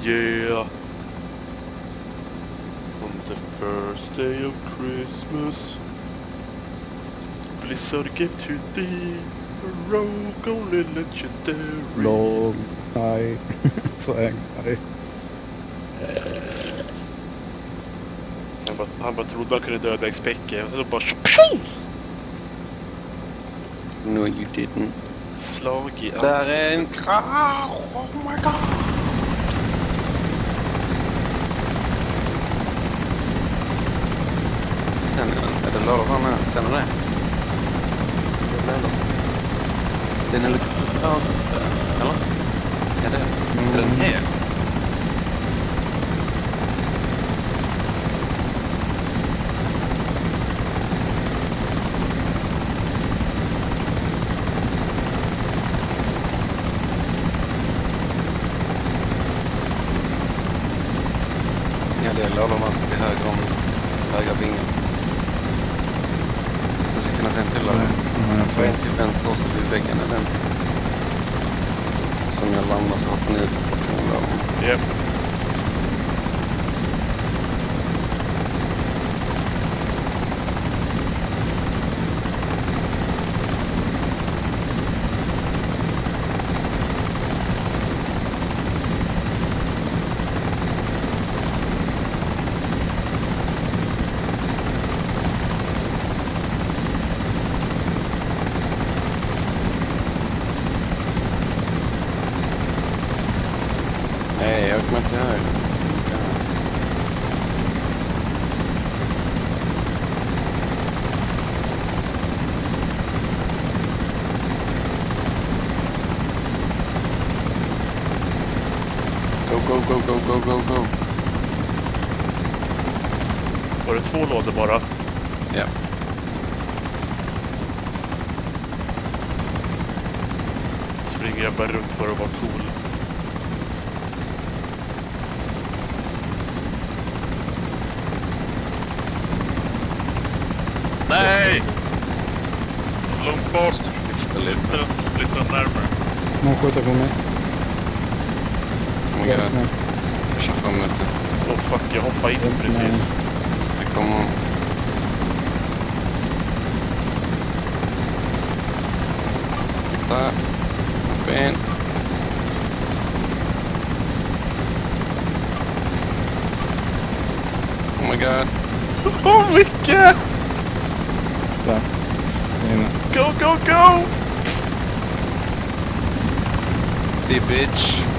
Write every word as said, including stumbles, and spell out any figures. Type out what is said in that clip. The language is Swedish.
yeah. On the first day of Christmas, Blizzard gave to thee a rogue only legendary. Lol, nej. Så är nej. Han bara, han bara trodde han kunde döda X-Pecke och så bara... No, you didn't. Slag i ansiktet. Där är en krav! Oh my god! Sen är det lådan här. Sen är det. Den är lite... Ja, eller? Ja, det är den här. Ja, det är lådorna till höger om högra vingen. Så ska jag kunna se en till där. Så en till vänster och så vid väggen är den till. Som jag landar så hoppar ni ut och plockar den där. Japp. Nej, jag kommer inte hög. Go, go, go, go, go, go, go. Var det två lådor bara? Ja. Springer jag bara runt för att vara cool. Nej! Långt bak. Lyfta lite. Lite, lite närmare. Någon skjuter på mig. Oh my god. Jag kör fram ute. Åh oh, fuck, jag hoppade in precis. Det kommer... Titta. Hoppa in. Oh my god. Åh, oh, Micke! Där. Inne. Go, go, go! See bitch.